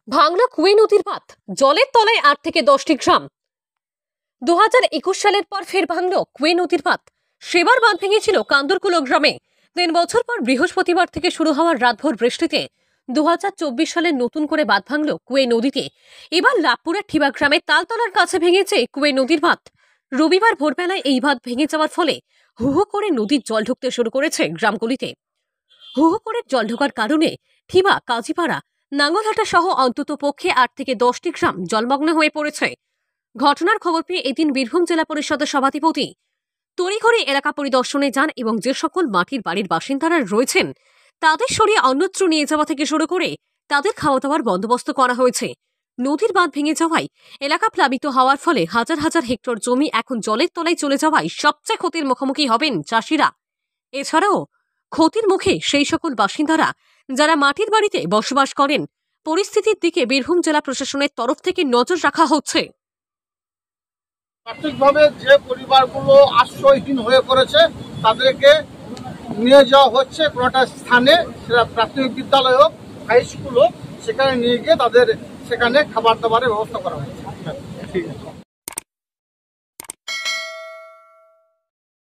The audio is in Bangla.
ভাঙল কুয়ে নদীর বাঁধ, জলের তলায় 8 থেকে 10টি গ্রাম। 2021 সালের পর ফের ভাঙল কুয়ে নদীর বাঁধ। সেবার বাঁধ ভেঙেছিল কান্দরকুলো গ্রামে। 3 বছর পর বৃহস্পতিবার থেকে শুরু হওয়ার রাতভর বৃষ্টিতে 2024 সালে নতুন করে বাঁধ ভাঙল কুয়ে নদীতে। এবার লাভপুরের ঠিবা গ্রামে তালতলার কাছে ভেঙেছে কুয়ে নদীর বাঁধ। রবিবার ভোরবেলায় এই বাঁধ ভেঙে যাওয়ার ফলে হু হু করে নদীর জল ঢুকতে শুরু করেছে গ্রামগুলিতে। হু হু করে জল ঢোকার কারণে ঠিবা, কাজীপাড়া, নাঙ্গলহাটা সহ অন্তত পক্ষে 8 থেকে 10টি গ্রাম জলমগ্ন হয়ে পড়েছে। ঘটনার খবর পেয়ে এদিন বীরভূম জেলা পরিষদের সভাধিপতি তড়িঘড়ি এলাকা পরিদর্শনে যান এবং যে সকল মাটির বাড়ির বাসিন্দারা রয়েছেন তাদের সরিয়ে অন্যত্র নিয়ে যাওয়া থেকে শুরু করে তাদের খাওয়া দাওয়ার বন্দোবস্ত করা হয়েছে। নদীর বাঁধ ভেঙে যাওয়ায় এলাকা প্লাবিত হওয়ার ফলে হাজার হাজার হেক্টর জমি এখন জলের তলায় চলে যাওয়ায় সবচেয়ে ক্ষতির মুখোমুখি হবেন চাষিরা। এছাড়াও ক্ষতির মুখে সেই সকল বাসিন্দারা যারা মাটির বাড়িতে বসবাস করেন। পরিস্থিতির দিকে বীরভূম জেলা প্রশাসনের তরফ থেকে নজর রাখা হচ্ছে। প্রাথমিকভাবে যে পরিবারগুলো আশ্রয়হীন হয়ে পড়েছে তাদেরকে নিয়ে যাওয়া হচ্ছে কোনো একটা স্থানে, সেটা প্রাথমিক বিদ্যালয় হোক, হাই স্কুল হোক, সেখানে নিয়ে গিয়ে তাদের সেখানে খাবার দাবারের ব্যবস্থা করা হচ্ছে।